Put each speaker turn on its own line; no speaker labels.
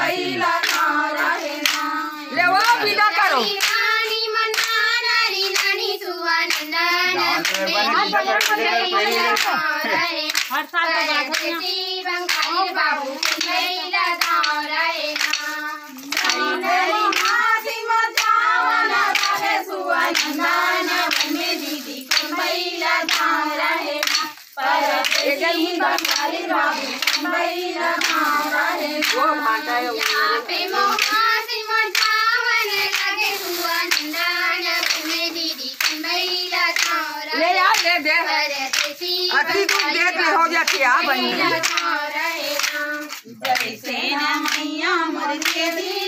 बैला गाँव रहे ना।
ले वो विदा करो।
हर साल
बाबू बैला गाँव रहे ना। दीदी बैला गाँव रहे ना। बैला गाँव रहे
वो भाटा है
पे दीदी बैला गाँव
ले यार ले दे अति तू देख ले हो जा क्या बनी
जैसे न मैया मर के दी